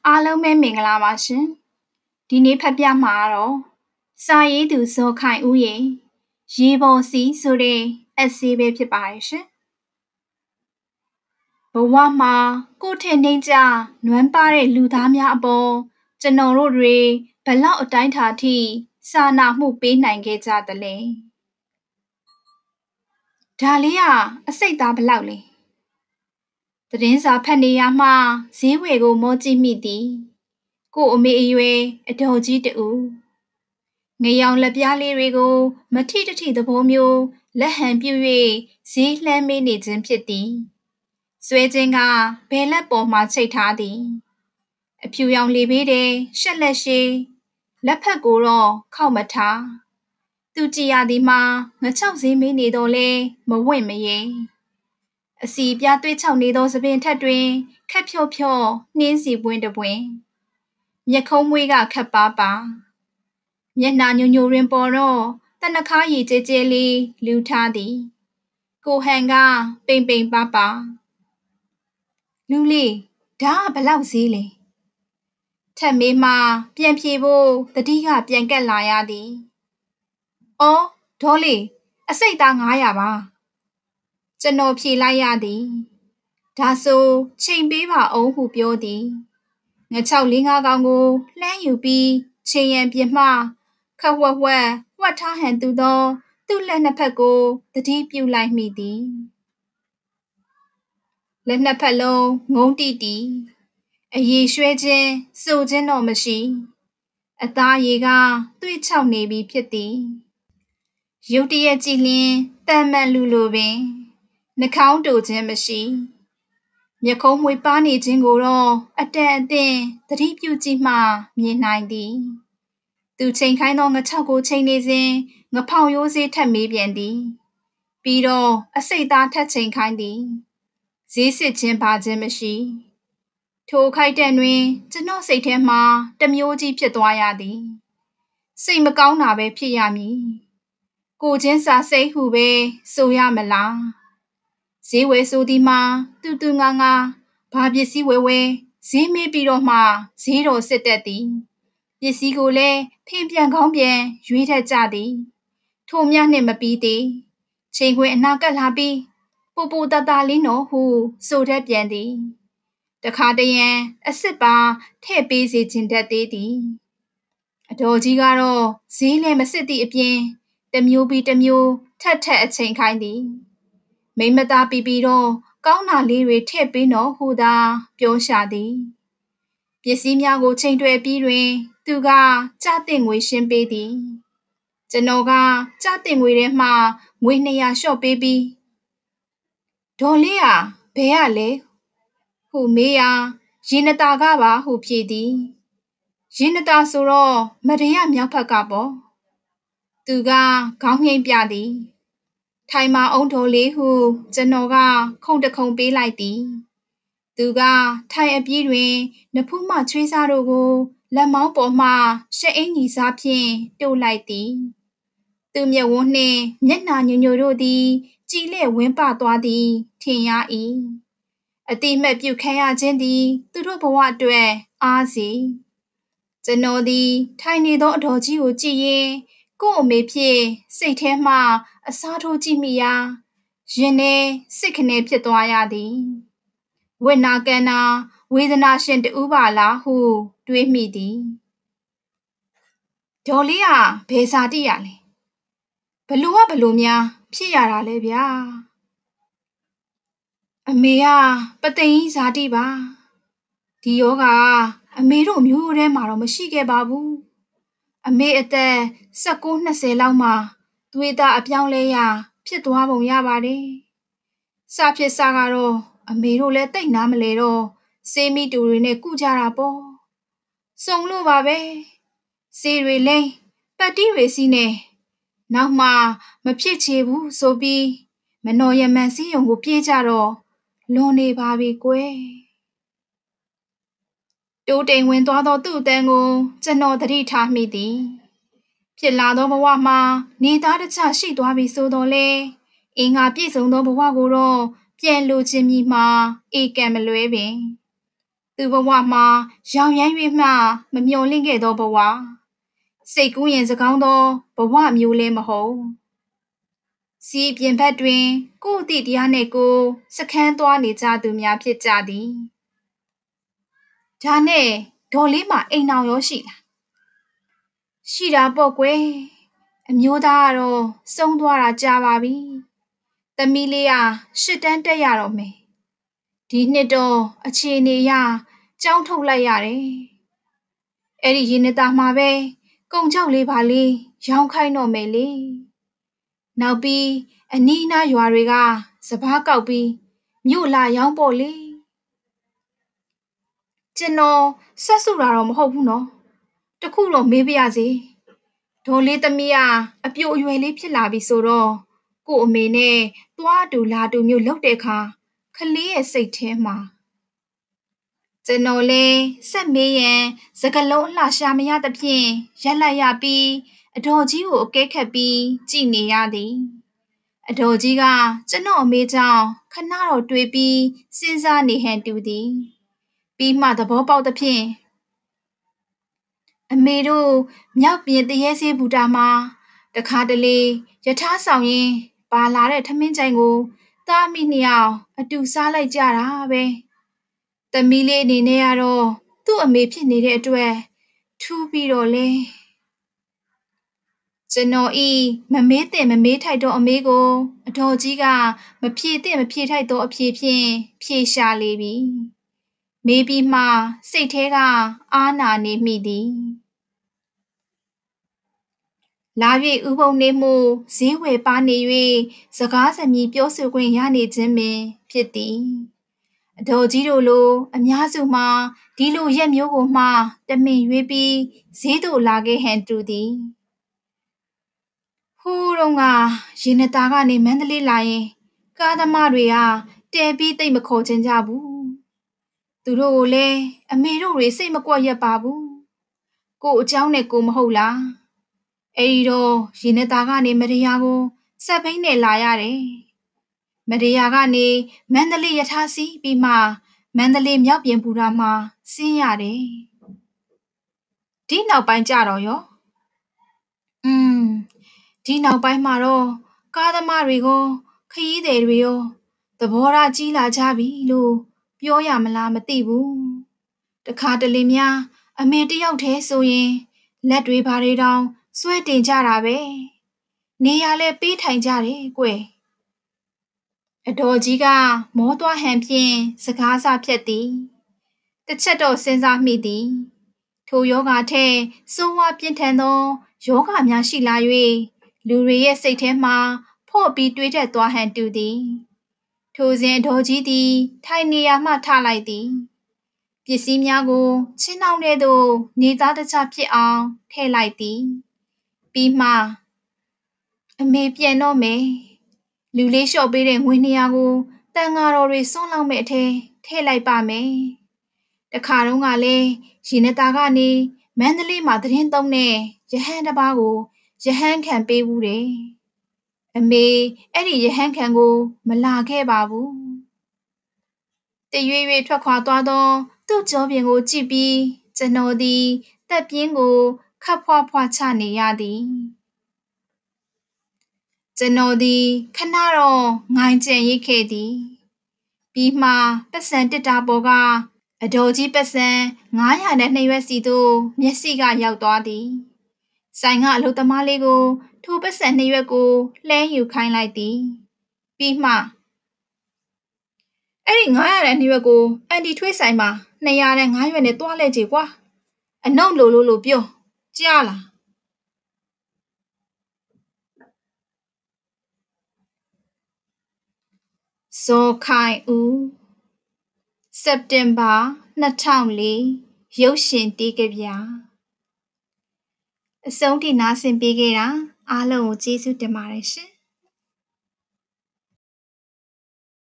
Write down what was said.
အားလုံးပဲမင်္ဂလာပါရှင်။ဒီနေ့ဖတ်ပြမှာတော့စာရေးသူဇော်ခိုင်ဦးရဲ့ရေပေါ်စီဆိုတဲ့အက်ဆေးပဲဖြစ်ပါတယ်ရှင်။ဘဝမှာကိုယ့်ထက်နှိမ့်ကျနွမ်းပါတဲ့လူသားများအပေါ်ကျွန်တော်တို့တွေဘလောက်အတိုင်းအထိစာနာမှုပေးနိုင်ခဲ့ကြသလဲ။ဒါလေးကအစိတ်သားဘလောက်လဲ။သတင်းစာဖတ်နေရမှဈေးဝယ်ကိုမောကြည့်မိသည်။ကို့အမေအရွယ်အတော်ကြီးတူငရောင်လက်ပြားလေးတွေကိုမထိတထိသဘောမျိုးလက်ဟန်ပြု၍ဈေးလှမ်းမေးနေခြင်းဖြစ်သည်ဆွဲခြင်းကဘယ်လက်ပေါ်မှချိတ်ထားသည်အဖြူရောင်လေဘေးတဲ့ရှက်လက်ရှိလက်ဖက်ကိုတော့ခောက်မထားသူကြည်ရသည်မှာငချောက်ဈေးမေးနေတော့လဲမဝင့်မရဲအစီပြားသွေးချောက်နေသောသပင်ထက်တွင်ခက်ဖြော့ဖြော့နှင်းစီပွင့်တပွင့်မျက်ခုံးမွေးကခပ်ပါပါမျက်နှာညိုညိုရင်ပေါ်တော့တနခါရည်ကျဲကျဲလေးလူထားသည်ကိုဟန်ကပိန်ပိန်ပါပါလူလေးဒါကဘလောက်ဈေးလဲထက်မေးမှပြန်ဖြေဖို့တတိကပြန်ကက်လာရသည်အော်ဒေါ်လေးအစိတ်သား900ပါကျွန်တော်ဖြေလိုက်ရသည်ဒါဆိုချိန်ပေးပါအောင်ဟုပြောသည်ငါ6 4 5ကောင်ကိုလှမ်းယူပြီးချိန်ရန်ပြမှခဝက်ဝက်ဝတ်ထားဟန်သူသောသူ့လက်နှစ်ဖက်ကိုတတိပြုလိုက်မိသည်လက်နှစ်ဖက်လုံးငုံတိတိအရေရွှဲခြင်းစိုခြင်းတော့မရှိအသားရည်ကသွေ့ချောက်နေပြီဖြစ်သည်ရုတ်တရက်ကြည့်လျင်တန်မှန်လူလိုပင်နှာခေါင်းတူခြင်းမရှိမျက်ခုံးမွေပါနေခြင်းကိုတော့အတန်အသင့်သတိပြုကြည့်မှမြင်နိုင်သည်သူချိန်ခိုင်းသောငချောက်ကိုချိန်နေစဉ်ငဖောင်ရိုးစေးထက်မေးပြန်သည်ပြီးတော့အစိတ်သားထက်ချိန်ခိုင်းသည်ဈေးစစ်ခြင်းပါခြင်းမရှိထိုခိုက်တဲ့တွင်ကျွန်တော်စိတ်ထဲမှာတမျိုးကြီးဖြစ်သွားရသည်စိတ်မကောင်းတာပဲဖြစ်ရမည်ကိုချင်းစာစိတ်ဟုပဲဆိုရမလားဈေးဝယ်ဆိုသည်မှာတူငါဘာပစ္စည်းဝယ်ဈေးမေးပြီးတော့မှဈေးတော်စစ်တတ်သည်ပစ္စည်းကိုလည်းဖင်ပြန်ကောင်းပြန်ရွေးထက်ကြသည်ထို့မြနှင့်မပြီးသေးချိန်ခွင်အနာကပ်လာပြီးပူတတလေးနော်ဟုဆိုတတ်ပြန်သည်တခါတရံအစ်စ်ပါထည့်ပေးစေခြင်းတတ်သေးသည်အတော်ကြီးကတော့ဈေးလည်းမစစ်သည့်အပြင်တမျိုးပြီးတမျိုးထက်အချိန်ခိုင်းသည်မိမသားပြီးတော့ကောင်းတာလေးတွေထည့်ပေးနော်ဟုသာပြောရှာသည်ပစ္စည်းများကိုချိန်တွယ်ပြီးတွင်သူကကြားတင်ငွေရှင်းပေးသည်ကျွန်တော်ကကြားတင်ငွေထဲမှငွေ200လျှော့ပေးပြီးဒေါ်လေးဘယ်ရလဲဟုမေးရာရင်နတာကပါဟုဖြေသည်ရင်နတာဆိုတော့မရရမြောက်ဖက်ကပေါ့သူကခေါင်းငိမ့်ပြသည်ထိုင်မအောင်ဒေါ်လေးဟုကျွန်တော်ကခုံတခုံပေးလိုက်သည်သူကထိုင်အပြေးတွင်နဖူးမှချွေးစားတို့ကိုလက်မောင်းပေါ်မှရှက်အင်းကြီးစားဖြင့်တို့လိုက်သည်သူမျက်ဝန်းနှင့်မျက်နှာညိုညိုတို့သည်ကြည်လက်ဝင်းပသွားသည်ထင်ရ၏အတိမတ်ပြုခံရခြင်းသည်သူတို့ဘဝအတွက်အားစီကျွန်တော်သည်ထိုင်နေသောအတော်ကြီးကိုကြည့်ရင်ကို့အမေဖြစ်စိတ်ထဲမှအစားထိုးကြည့်မိရာရင်ထဲစိတ်ခနဲဖြစ်သွားရသည်ဝိနာကနာဝေဒနာရှင်တူပါလားဟုတွေးမိသည်ဒေါ်လေးဘယ်စာတိရလဲဘလို့များဖြစ်ရတာလဲဗျာအမေပသိမ်ကြီးဇာတိပါဒီယောဂအမေတို့မျိုးထဲမှာတော့မရှိခဲ့ပါဘူးအမေအသက်19-20လောက်မှသွေးသားအပြောင်းလဲရဖြစ်သွားပုံရပါတယ်စဖြစ်စကတော့အမေတို့လည်းတိတ်နားမလဲတော့စေးမိတူတွေနဲ့ကုကြတာပေါ့စုံလို့ပါပဲစေးတွေလိမ့်ပတ်တီးတွေစီးနေနောက်မှမဖြစ်ချေဘူးဆိုပြီးမနော်ရမန်စီးရုံကိုပြေးကြတော့လွန်နေပါပြီကွယ်တိုးတိမ်ဝင်သွားသောသူ့အတန်းကိုကျွန်တော်သတိထားမိသည်ဖြစ်လာသောဘဝမှာနေသားတခြားရှိသွားပြီဆိုတော့လေအင်္ဂါပြည့်စုံသောဘဝကိုတော့ပြန်လိုချင်မိမှာဧကံမလွဲပင်သူဘဝမှာရောင်ရမ်း၍မှမမျှော်လင့်ခဲ့သောဘဝစိတ်ကူးရင်စကောင်းသောဘဝမျိုးလည်းမဟုတ်စီးပြင်ဘက်တွင်ကိုယ်အသည့်တရားနှင့်ကိုယ်စခန်းသွားနေကြသူများဖြစ်ကြသည်ဒါနဲ့ဒေါ်လေးမှာအိမ်အောင်ရောရှိလားရှိတာပေါ့ကွယ်အမျိုးသားကတော့စုံသွားတာကြာပါပြီသမီးလေးက8တန်းတက်ရတော့မယ်ဒီနှစ်တော့အခြေအနေရကြောင်းထုတ်လိုက်ရတယ်အဲ့ဒီရင်နသားမှာပဲကုံချောက်လေးပါလေးရောင်းခိုင်းတော့မယ်လေနောက်ပြီးအနီးအနားရွာတွေကစပားကောက်ပြီးမြို့လာရောင်းပေါ့လေကျွန်တော်ဆက်စုတာတော့မဟုတ်ဘူးနော်တခုတော့မေးပြရစီဒေါ်လေးသမီးကအပြိုအရွယ်လေးဖြစ်လာပြီဆိုတော့ကို့အမေနဲ့သွားတူလာတူမျိုးလုပ်တဲ့အခါခလေးရဲ့စိတ်ထဲမှာကျွန်တော်လည်းဆက်မေးရန်စကလုံးအလှရှာမရသဖြင့်ရက်လိုက်ရပြီးအတော်ကြီးကိုအကဲခတ်ပြီးကြည်နေရသည်အတော်ကြီးကကျွန်တော်အမေကြောင့်ခဏတော့တွေးပြီးစဉ်းစားနေဟန်တူသည်ပြီးမှသဘောပေါက်သဖြင့်အမေတို့မြောက်ပြင်တရေစေးဘူတာမှာတခါတလေယထာဆောင်ရင်ပါလာတဲ့ထမင်းကြိုင်ကိုသားမိနှစ်ယောက်အတူစားလိုက်ကြတာပဲသမီးလေးအနေနဲ့ကတော့သူ့အမေဖြစ်နေတဲ့အတွက်ထူးပြီးတော့လေကျွန်တော်ဤမမေးတဲ့မမေးထိုက်တော့အမေကိုအတော်ကြီးကမဖြေတဲ့မဖြေထိုက်တော့အဖြေဖြင့်ဖြေရှာလေပြီမေးပြီးမှစိတ်ထဲကအားနာနေမိသည်လာ၍ဥပုံနေမှုဈေးဝယ်ပါနေ၍စကားစမြည်ပြောဆိုခွင့်ရနေခြင်းပင်ဖြစ်သည်အတော်ကြီးတို့လိုအများစုမှာဒီလိုရက်မျိုးကိုမှတမင်ရွေးပြီးဈေးသို့လာခဲ့ဟန်တူသည်ဟိုးတော့ကရင်နသားကနေမန္တလေးလာရင်ကားသမားတွေကတဲပြီးသိမ့်မခေါ်ချင်ကြဘူးသူတို့ကိုလည်းအမေတို့တွေစိတ်မကွက်ရက်ပါဘူးကို့အเจ้าနဲ့ကိုမဟုတ်လားအဲ့ဒီတော့ရင်နသားကနေမရယာကိုစက်ဘိန်းနဲ့လာရတယ်မရယာကနေမန္တလေးယထာစီပြီးမှမန္တလေးမြောက်ပြင်ဘူတာမှာဆင်းရတယ်ဒီနောက်ပိုင်းကြတော့ရောဒီနောက်ပိုင်းမှာတော့ကားသမားတွေကိုခရီးသည်တွေရောသဘောထားကြီးလာကြပြီလို့ပြောရမလားမသိဘူးတခါတလေများအမေတယောက်တည်းဆိုရင်လက်တွေဘာတွေတောင်ဆွဲတင်ကြတာပဲနေရလဲပေးထိုင်ကြတယ်ကွယ်အတော်ကြီးကမောသွားဟန်ဖြင့်စကားစားဖြတ်သည်တစ်ချက်တော့စဉ်းစားမိသည်ထိုယောဂထက်စိုးဝါပြင်းထန်သောယောဂများရှိလာ၍လူတွေရဲ့စိတ်ထဲမှာဖော့ပြီးတွေးတတ်သွားဟန်တူသည်ထိုစဉ်အတော်ကြီးသည်ထိုင်နေရာမှထလိုက်သည်ပစ္စည်းများကိုချင်းနှောင်းထဲသို့နေသားတခြားဖြစ်အောင်ထည့်လိုက်သည်ပြီးမှအမေပြန်တော့မယ်လူလေးလျှော့ပေးတဲ့ငွေ200ကိုတန်ဃာတော်တွေစွန့်လောက်မဲ့အထဲထည့်လိုက်ပါမယ်တခါတုန်းကလည်းရင်နသားကနေမန္တလေးမှာသတင်းသုံးတဲ့ရဟန်းတစ်ပါးကိုရဟန်းခံပေးဘူးတယ်အမေအဲ့ဒီရဟန်းခံကိုမလာခဲ့ပါဘူးတရွေ့ရွေ့ထွက်ခွာသွားသောသူ့ကြောပြင်ကိုကြည့်ပြီးကျွန်တော်သည်တက်ပြင်းကိုခပ်ဖွားဖွားချနေရသည်ကျွန်တော်သည်ခဏတော့ငိုင်းကျန်ရိတ်ခဲ့သည်ပြီးမှပတ်စံတစ်တာပေါ်ကအတော်ကြီးပတ်စံ900နဲ့2ရွက်စီသို့မျက်စိကရောက်သွားသည်ဆိုင်ကအလုပ်သမားလေးကိုထိုပတ်စံ2ရွက်ကိုလှမ်းယူခိုင်းလိုက်သည်ပြီးမှအဲ့ဒီ900နဲ့2ရွက်ကိုအန်တီထွေးဆိုင်မှာ200နဲ့5ရွက်နဲ့တွားလဲကြည်ကွာအနှုတ်လိုလို့ပြောကြားလားဇော်ခိုင်ဦးစက်တင်ဘာ2004ရုပ်ရှင်တီးကဗျာအဆုံးထိနားဆင်ပေးခဲ့တာအားလုံးကိုကျေးဇူးတင်ပါတယ်ရှင်